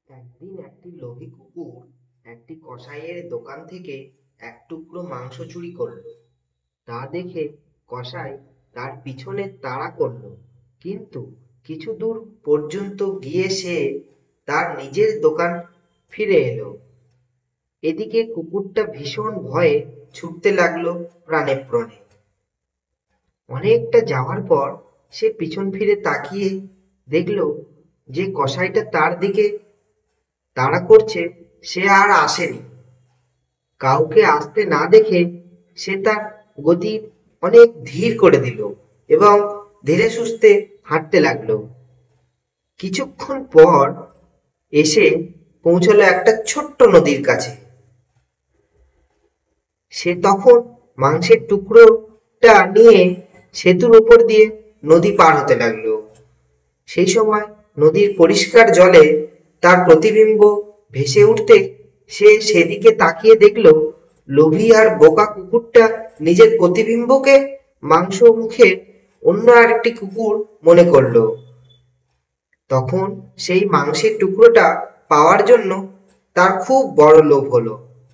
একদিন একটি লোভী কুকুর একটি কসাইয়ের দোকান থেকে এক টুকরো মাংস চুরি করলো। তা দেখে কসাই তার পিছনে তাড়া করলো, কিন্তু কিছু দূর পর্যন্ত গিয়ে সে তার নিজের দোকান ফিরে এলো। এদিকে কুকুরটা ভীষণ ভয়ে ছুটতে লাগলো প্রাণে প্রাণে। অনেকটা যাওয়ার পর সে পিছন ফিরে তাকিয়ে দেখলো যে কসাইটা তার দিকে তাড়া করছে, সে আর আসেনি। কাউকে আসতে না দেখে সে তার গতি অনেক ধীর করে দিল এবং ধীরে সুস্থে হাঁটতে লাগলো। কিছুক্ষণ পর এসে পৌঁছলো একটা ছোট্ট নদীর কাছে। সে তখন মাংসের টুকরোটা নিয়ে সেতুর উপর দিয়ে নদী পার হতে লাগলো। সেই সময় নদীর পরিষ্কার জলে তার প্রতিবিম্ব ভেসে উঠতে সে সেদিকে তাকিয়ে দেখলো লোভী আর বোকা কুকুরটা নিজের প্রতিবিম্বকে মাংস মুখে অন্য আরেকটি কুকুর মনে করলো। তখন সেই মাংসের টুকরোটা পাওয়ার জন্য তার খুব বড় লোভ হলো।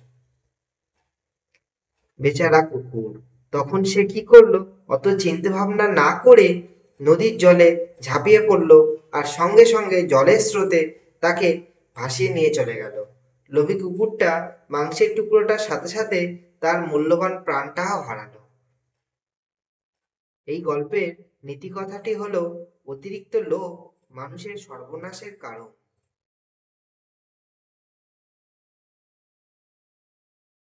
বেচারা কুকুর তখন সে কি করলো, অত চিন্তা ভাবনা না করে নদীর জলে ঝাঁপিয়ে পড়লো আর সঙ্গে সঙ্গে জলের স্রোতে তাকে ভাসিয়ে নিয়ে চলে গেল। লোভী কুকুরটা মাংসের টুকরোটার সাথে সাথে তার মূল্যবান প্রাণটাও হারালো। এই গল্পের নীতি কথাটি হলো, অতিরিক্ত লোভ মানুষের সর্বনাশের কারণ।